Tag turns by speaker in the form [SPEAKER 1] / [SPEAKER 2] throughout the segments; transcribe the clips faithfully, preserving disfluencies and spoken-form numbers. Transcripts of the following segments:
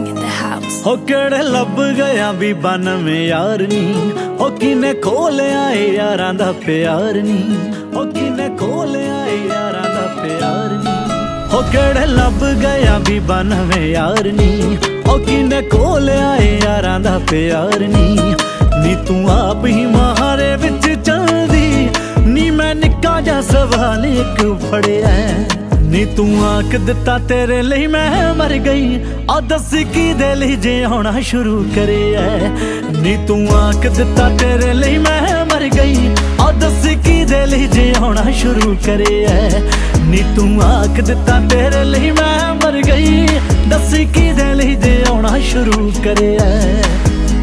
[SPEAKER 1] Mixing in the house.
[SPEAKER 2] हो केड़े लब गया भी बन में यार नी, हो किने खोले आए यारां दा प्यार नी, हो किने खोले आए यारां दा प्यार नी। हो केड़े लब गया भी बन में यार नी, हो किने खोले आए यारां दा प्यार नी। नी तू आप ही महारे विच चलदी, नी मैं निक्का जा सवाल एक फड़िया। नी तू आख दिता तेरे लिए मैं मर गई, आ दस की दे लई जे आना शुरू करे है। नी तू आख दिता तेरे लिए मैं मर गई, आ दस की दे लई जे आना शुरू करे है। नी तू आख दिता तेरे लिए मैं मर गई, दस की दे लई जे आना शुरू करे है।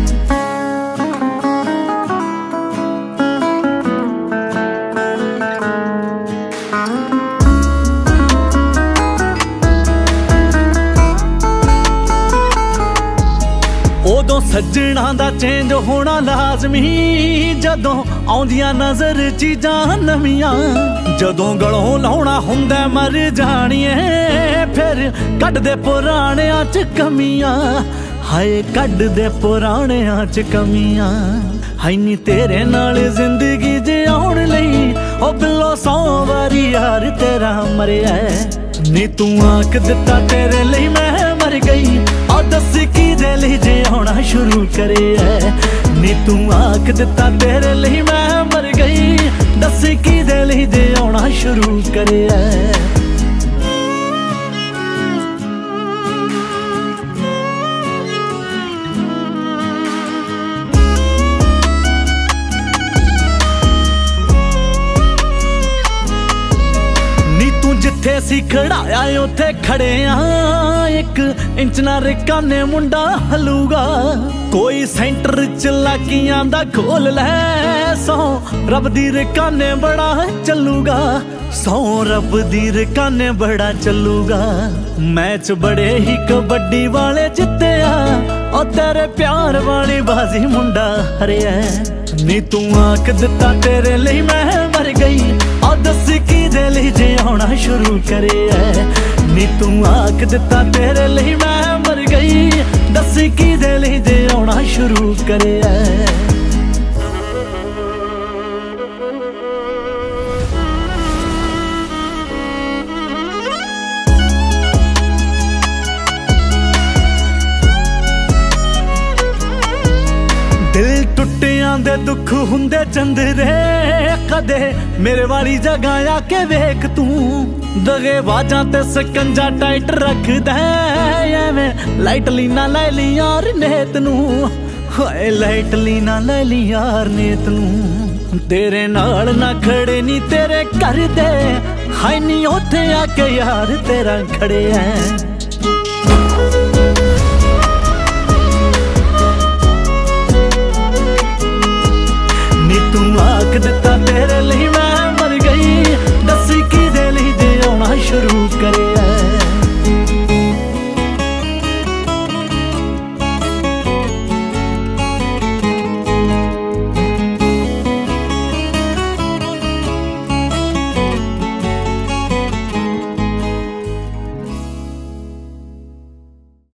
[SPEAKER 2] उदों सज्जणा दा चेंज होना लाजमी, जदों आउंदियां नजर चीजां नवियां। जदों गलों लाउणा हुंदा मर जाणिए, फिर कढ दे पुराणियां च कमियां। हाय कढ दे पुराणियां च कमियां। हाय नी तेरे नाल जिंदगी जिउण लई, ओ बिल्लो सौ वारी यार तेरा मरिया। नी तू आख दिता तेरे लिए मैं मर गई, आ दस की दे लई जे आना शुरू करे है। नी तू आख दिता तेरे लिए मैं मर गई, दस की दे लई जे आना शुरू करे है। जिथे सी खड़ाया उथे खड़े आ, एक इंच ना रिकाने मुंडा हलूगा। कोई सेंटर च लाकियां दा खोल लै, सौ रब दी रिकाने बड़ा चलूगा। सौ रब दी रिकाने बड़ा चलूगा। मैच बड़े ही कबड्डी वाले जिते आ, और तेरे प्यार वाली बाजी मुंडा हरिया। नी तू आख दिता तेरे लिए मैं मर गई, आ दस की दे लई जे आना शुरू करे है। नी तू आख दिता तेरे लिए मैं मर गई, दस की दे लई जे आना शुरू करे है। दिल टुटियां दे दुख हुंदे चंदरे, कदे मेरे वाली जगह आके वेख तू। दगे बाजां ते सकंजा टाइट रखदा एवें लाइट लीना लै ली यार नेत नू। हाय लाइट लीना लै ली यार नेत नू। तेरे नाल ना खड़े नी तेरे घर दे, हाय नी ओथे आके यार तेरा खड़े है।